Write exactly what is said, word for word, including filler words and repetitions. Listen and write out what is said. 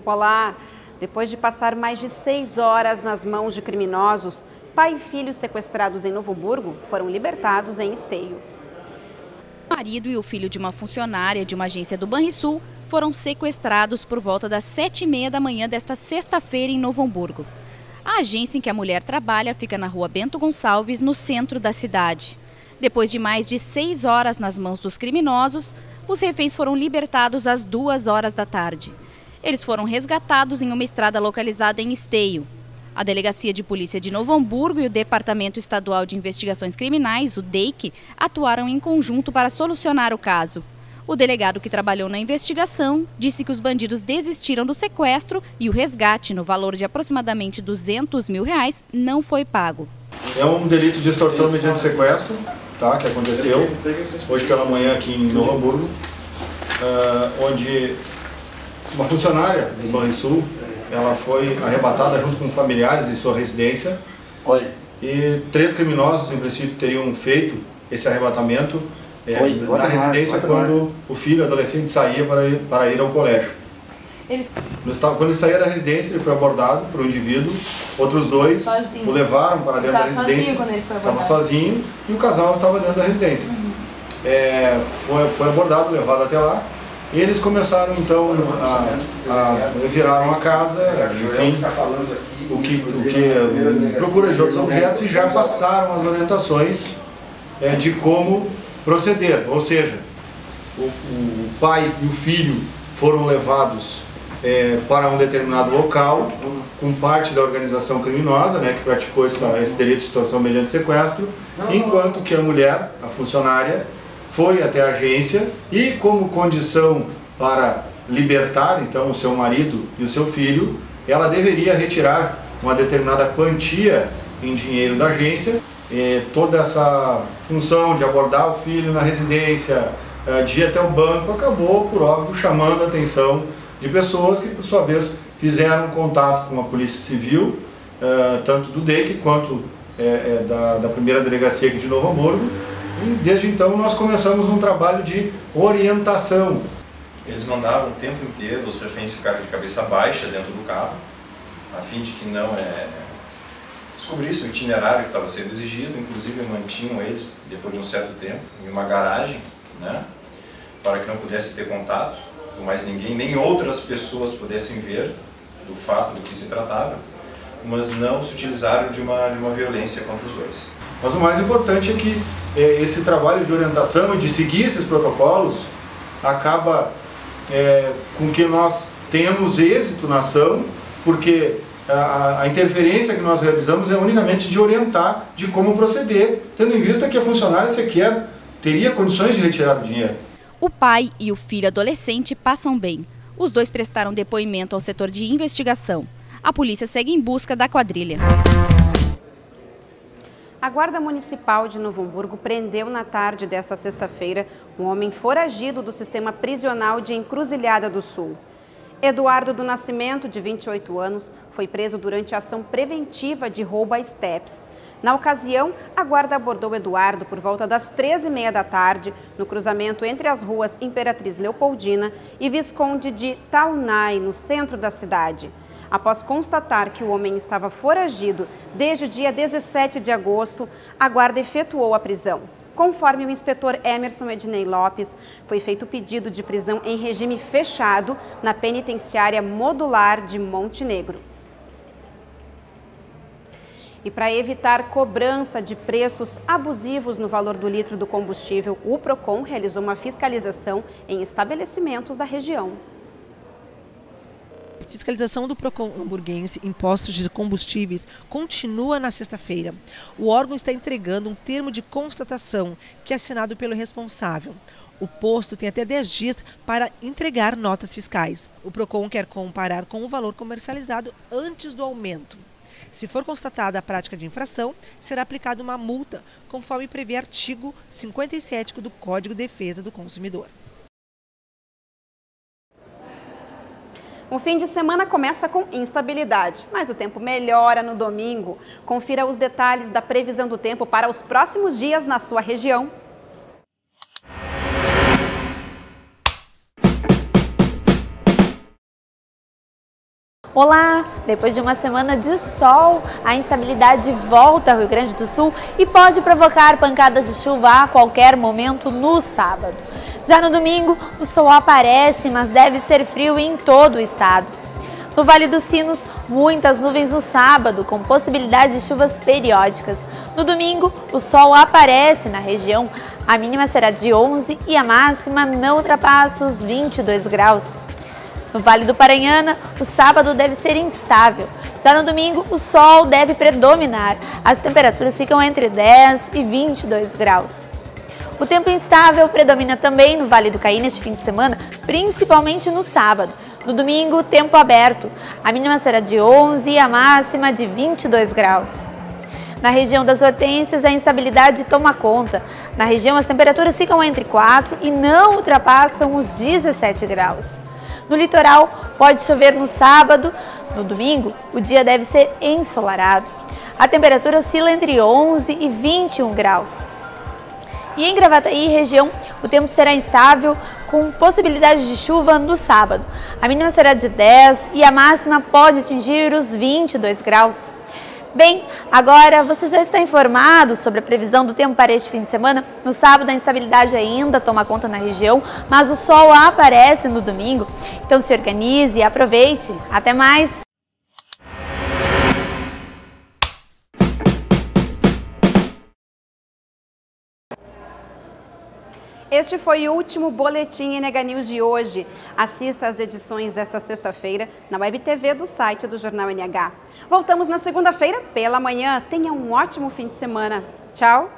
Olá! Depois de passar mais de seis horas nas mãos de criminosos, pai e filho sequestrados em Novo Hamburgo foram libertados em Esteio. O marido e o filho de uma funcionária de uma agência do Banrisul foram sequestrados por volta das sete e meia da manhã desta sexta-feira em Novo Hamburgo. A agência em que a mulher trabalha fica na rua Bento Gonçalves, no centro da cidade. Depois de mais de seis horas nas mãos dos criminosos, os reféns foram libertados às duas horas da tarde. Eles foram resgatados em uma estrada localizada em Esteio. A Delegacia de Polícia de Novo Hamburgo e o Departamento Estadual de Investigações Criminais, o D E I C, atuaram em conjunto para solucionar o caso. O delegado que trabalhou na investigação disse que os bandidos desistiram do sequestro e o resgate, no valor de aproximadamente duzentos mil reais, não foi pago. É um delito de extorsão mediante sequestro, tá, que aconteceu hoje pela manhã aqui em Novo Hamburgo, uh, onde uma funcionária do Banrisul, ela foi arrebatada junto com familiares de sua residência. Oi. E três criminosos, em princípio, teriam feito esse arrebatamento é, Oi, na residência quando o filho adolescente saía para ir, para ir ao colégio. Ele... Quando ele saía da residência, ele foi abordado por um indivíduo, outros dois sozinho. O levaram para dentro da residência, estava sozinho e o casal estava dentro da residência. Uhum. É, foi, foi abordado, levado até lá. E eles começaram então a, a viraram a casa, enfim, o que, o que procura de outros objetos e já passaram as orientações é, de como proceder. Ou seja, o, o pai e o filho foram levados é, para um determinado local com parte da organização criminosa, né, que praticou essa, esse delito de extorsão mediante sequestro, enquanto que a mulher, a funcionária, foi até a agência e, como condição para libertar então o seu marido e o seu filho, ela deveria retirar uma determinada quantia em dinheiro da agência. E toda essa função de abordar o filho na residência, de ir até o banco, acabou, por óbvio, chamando a atenção de pessoas que, por sua vez, fizeram contato com a Polícia Civil, tanto do D E I C quanto da, da primeira delegacia aqui de Novo Hamburgo. E desde então nós começamos um trabalho de orientação. Eles mandavam o tempo inteiro os reféns ficarem de cabeça baixa dentro do carro, a fim de que não é, descobrissem o itinerário que estava sendo exigido. Inclusive mantinham eles, depois de um certo tempo, em uma garagem, né, para que não pudesse ter contato com mais ninguém, nem outras pessoas pudessem ver do fato do que se tratava, mas não se utilizaram de uma, de uma violência contra os dois. Mas o mais importante é que é, esse trabalho de orientação e de seguir esses protocolos acaba é, com que nós tenhamos êxito na ação, porque a, a interferência que nós realizamos é unicamente de orientar de como proceder, tendo em vista que a funcionária sequer teria condições de retirar o dinheiro. O pai e o filho adolescente passam bem. Os dois prestaram depoimento ao setor de investigação. A polícia segue em busca da quadrilha. A Guarda Municipal de Novo Hamburgo prendeu na tarde desta sexta-feira um homem foragido do sistema prisional de Encruzilhada do Sul. Eduardo do Nascimento, de vinte e oito anos, foi preso durante a ação preventiva de roubo a estepes. Na ocasião, a guarda abordou Eduardo por volta das treze e meia da tarde, no cruzamento entre as ruas Imperatriz Leopoldina e Visconde de Taunay, no centro da cidade. Após constatar que o homem estava foragido desde o dia dezessete de agosto, a guarda efetuou a prisão. Conforme o inspetor Emerson Ednei Lopes, foi feito o pedido de prisão em regime fechado na penitenciária modular de Monte Negro. E para evitar cobrança de preços abusivos no valor do litro do combustível, o Procon realizou uma fiscalização em estabelecimentos da região. A fiscalização do Procon hamburguense em postos de combustíveis continua na sexta-feira. O órgão está entregando um termo de constatação que é assinado pelo responsável. O posto tem até dez dias para entregar notas fiscais. O Procon quer comparar com o valor comercializado antes do aumento. Se for constatada a prática de infração, será aplicada uma multa, conforme prevê artigo cinquenta e sete do Código de Defesa do Consumidor. O fim de semana começa com instabilidade, mas o tempo melhora no domingo. Confira os detalhes da previsão do tempo para os próximos dias na sua região. Olá! Depois de uma semana de sol, a instabilidade volta ao Rio Grande do Sul e pode provocar pancadas de chuva a qualquer momento no sábado. Já no domingo, o sol aparece, mas deve ser frio em todo o estado. No Vale dos Sinos, muitas nuvens no sábado, com possibilidade de chuvas periódicas. No domingo, o sol aparece na região, a mínima será de onze e a máxima não ultrapassa os vinte e dois graus. No Vale do Paranhana, o sábado deve ser instável. Já no domingo, o sol deve predominar. As temperaturas ficam entre dez e vinte e dois graus. O tempo instável predomina também no Vale do Caí neste fim de semana, principalmente no sábado. No domingo, tempo aberto. A mínima será de onze e a máxima de vinte e dois graus. Na região das Hortênsias, a instabilidade toma conta. Na região, as temperaturas ficam entre quatro e não ultrapassam os dezessete graus. No litoral, pode chover no sábado. No domingo, o dia deve ser ensolarado. A temperatura oscila entre onze e vinte e um graus. E em Gravataí, região, o tempo será instável, com possibilidade de chuva no sábado. A mínima será de dez e a máxima pode atingir os vinte e dois graus. Bem, agora você já está informado sobre a previsão do tempo para este fim de semana. No sábado a instabilidade ainda toma conta na região, mas o sol aparece no domingo. Então se organize e aproveite. Até mais! Este foi o último Boletim N H News de hoje. Assista às edições desta sexta-feira na Web T V do site do Jornal N H. Voltamos na segunda-feira pela manhã. Tenha um ótimo fim de semana. Tchau!